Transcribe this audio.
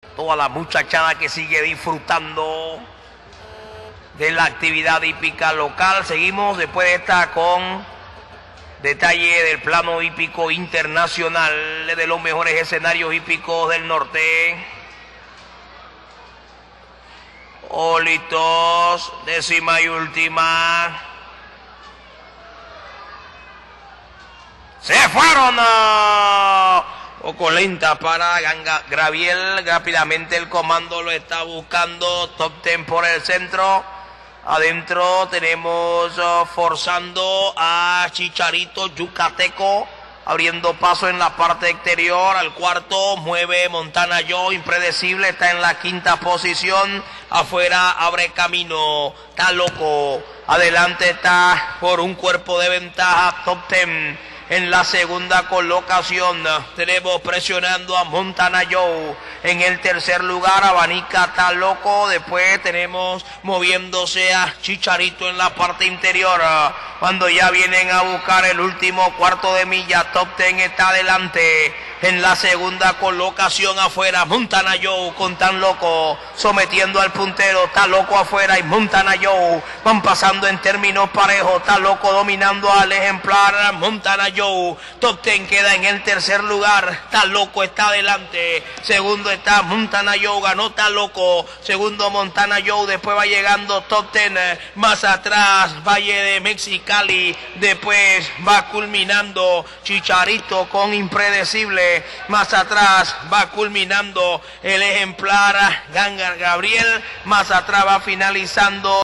Toda la muchachada que sigue disfrutando de la actividad hípica local. Seguimos después de esta con detalle del plano hípico internacional de los mejores escenarios hípicos del norte. Olitos, décima y última. Se fueron. Poco lenta para Gabriel. Rápidamente el comando lo está buscando. Top 10 por el centro. Adentro tenemos forzando a Chicharito Yucateco, abriendo paso en la parte exterior. Al cuarto mueve Montana Joe, impredecible, está en la quinta posición. Afuera abre camino, está loco. Adelante está por un cuerpo de ventaja Top 10. En la segunda colocación tenemos presionando a Montana Joe. En el tercer lugar abanica está loco. Después tenemos moviéndose a Chicharito en la parte interior. Cuando ya vienen a buscar el último cuarto de milla, Top 10 está adelante. En la segunda colocación afuera, Montana Joe con Tan Loco, sometiendo al puntero, Tan Loco afuera y Montana Joe van pasando en términos parejos. Tan Loco dominando al ejemplar Montana Joe. Top 10 queda en el tercer lugar, Tan Loco está adelante. Segundo está Montana Joe, ganó Tan Loco. Segundo Montana Joe, después va llegando Top 10. Más atrás, Valle de Mexicali. Después va culminando Chicharito con Impredecible. Más atrás va culminando el ejemplar Gabriel. Más atrás va finalizando